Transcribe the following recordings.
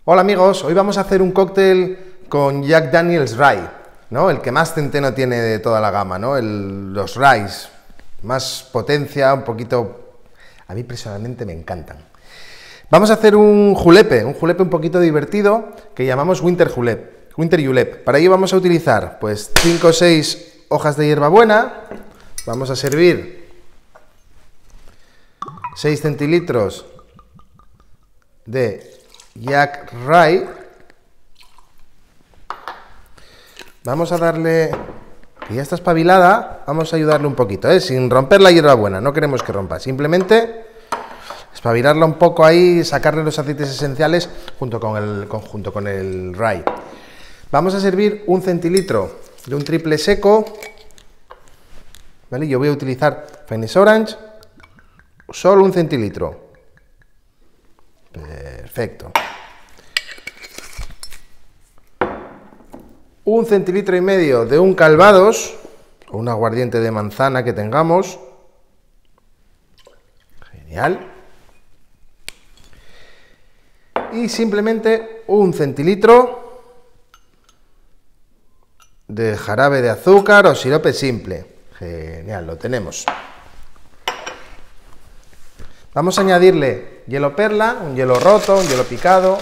Hola amigos, hoy vamos a hacer un cóctel con Jack Daniel's Rye, ¿no? El que más centeno tiene de toda la gama, ¿no? Los Ryes, más potencia, un poquito... A mí personalmente me encantan. Vamos a hacer un julepe un poquito divertido que llamamos Winter Julep. Para ello vamos a utilizar pues 5 o 6 hojas de hierbabuena, vamos a servir 6 centilitros de Jack Rye, vamos a darle, que ya está espabilada, vamos a ayudarle un poquito, sin romper la hierbabuena, no queremos que rompa, simplemente espabilarla un poco ahí, sacarle los aceites esenciales junto con el Rye. Vamos a servir 1 centilitro de un triple seco, ¿vale? Yo voy a utilizar Finest Orange, solo 1 centilitro. Perfecto. 1,5 centilitros de un Calvados, o un aguardiente de manzana que tengamos. Genial. Y simplemente 1 centilitro de jarabe de azúcar o sirope simple. Genial, lo tenemos. Vamos a añadirle hielo perla, un hielo roto, un hielo picado.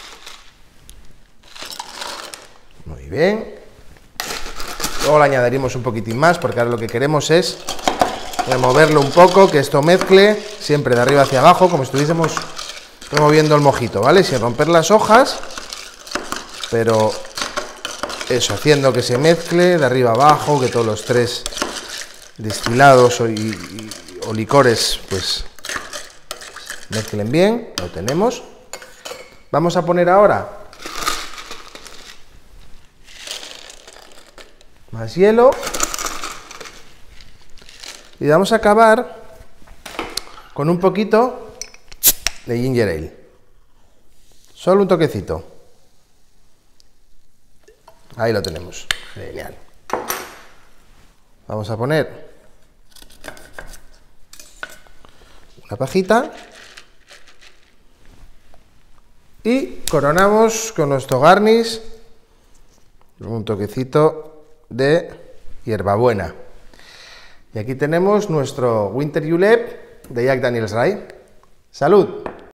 Muy bien. Luego le añadiremos un poquitín más porque ahora lo que queremos es removerlo un poco, que esto mezcle siempre de arriba hacia abajo, como si estuviésemos removiendo el mojito, ¿vale? Sin romper las hojas, pero eso, haciendo que se mezcle de arriba abajo, que todos los 3 destilados o licores pues mezclen bien. Lo tenemos. Vamos a poner ahora más hielo y vamos a acabar con un poquito de ginger ale, solo un toquecito. Ahí lo tenemos, genial. Vamos a poner una pajita y coronamos con nuestro garnish, un toquecito de hierbabuena. Y aquí tenemos nuestro Winter Julep de Jack Daniel's Rye. ¡Salud!